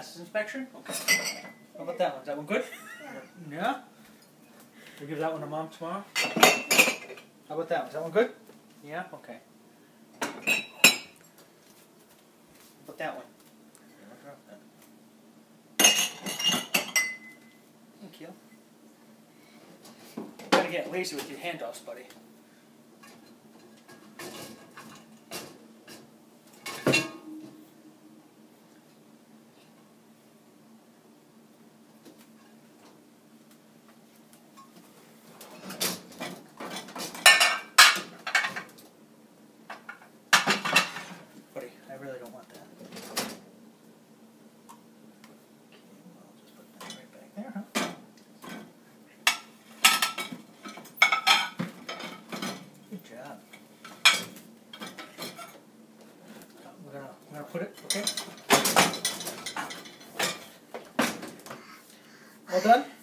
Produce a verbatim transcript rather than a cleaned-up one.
passes inspection? Okay. How about that one? Is that one good? Yeah. Yeah? We'll give that one to Mom tomorrow. How about that one? Is that one good? Yeah? Okay. How about that one? Thank you. Gotta get lazy with your handoffs, buddy. Buddy, I really don't want that. Okay, well, I'll just put that right back there, huh? Good job. We're gonna, we're gonna put it, okay? All done?